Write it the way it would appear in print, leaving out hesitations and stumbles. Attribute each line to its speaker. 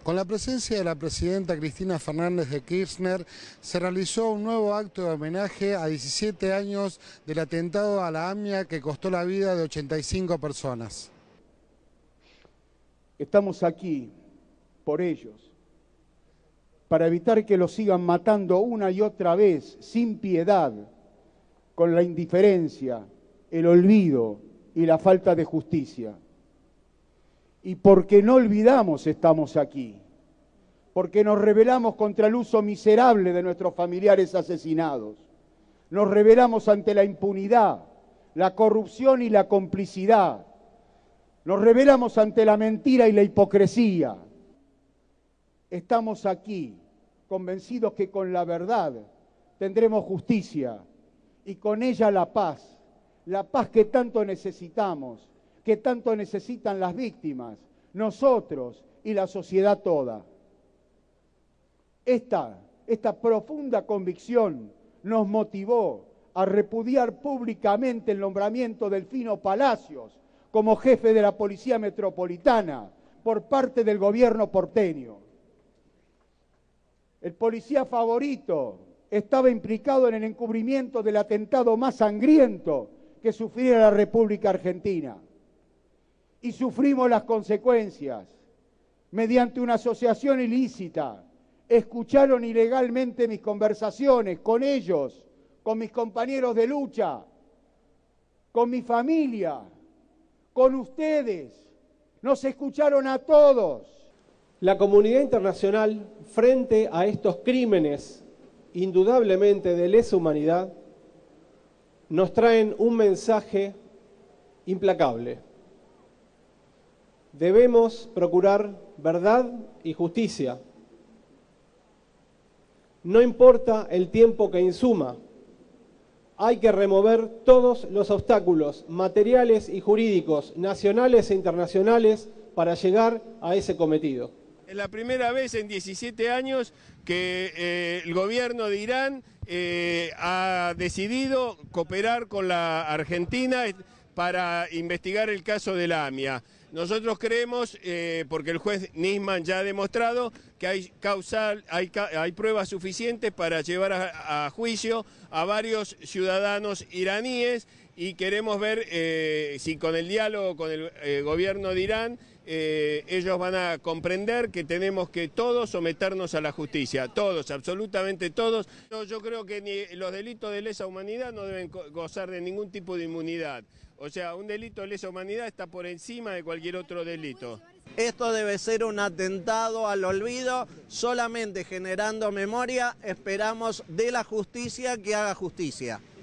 Speaker 1: Con la presencia de la presidenta Cristina Fernández de Kirchner, se realizó un nuevo acto de homenaje a 17 años del atentado a la AMIA que costó la vida de 85 personas.
Speaker 2: Estamos aquí por ellos, para evitar que los sigan matando una y otra vez, sin piedad, con la indiferencia, el olvido y la falta de justicia. Y porque no olvidamos estamos aquí, porque nos rebelamos contra el uso miserable de nuestros familiares asesinados, nos rebelamos ante la impunidad, la corrupción y la complicidad, nos rebelamos ante la mentira y la hipocresía. Estamos aquí convencidos que con la verdad tendremos justicia y con ella la paz que tanto necesitamos, que tanto necesitan las víctimas, nosotros y la sociedad toda. Esta profunda convicción nos motivó a repudiar públicamente el nombramiento de Delfino Palacios como jefe de la Policía Metropolitana por parte del gobierno porteño. El policía favorito estaba implicado en el encubrimiento del atentado más sangriento que sufriera la República Argentina. Y sufrimos las consecuencias. Mediante una asociación ilícita, escucharon ilegalmente mis conversaciones con ellos, con mis compañeros de lucha, con mi familia, con ustedes. Nos escucharon a todos.
Speaker 3: La comunidad internacional, frente a estos crímenes indudablemente de lesa humanidad, nos traen un mensaje implacable. Debemos procurar verdad y justicia. No importa el tiempo que insuma, hay que remover todos los obstáculos materiales y jurídicos, nacionales e internacionales, para llegar a ese cometido.
Speaker 4: Es la primera vez en 17 años que el gobierno de Irán ha decidido cooperar con la Argentina para investigar el caso de la AMIA. Nosotros creemos, porque el juez Nisman ya ha demostrado, que hay pruebas suficientes para llevar a juicio a varios ciudadanos iraníes, y queremos ver si con el diálogo con el gobierno de Irán ellos van a comprender que tenemos que todos someternos a la justicia, todos, absolutamente todos. Yo creo que los delitos de lesa humanidad no deben gozar de ningún tipo de inmunidad. O sea, un delito de lesa humanidad está por encima de cualquier otro delito.
Speaker 5: Esto debe ser un atentado al olvido, solamente generando memoria esperamos de la justicia que haga justicia.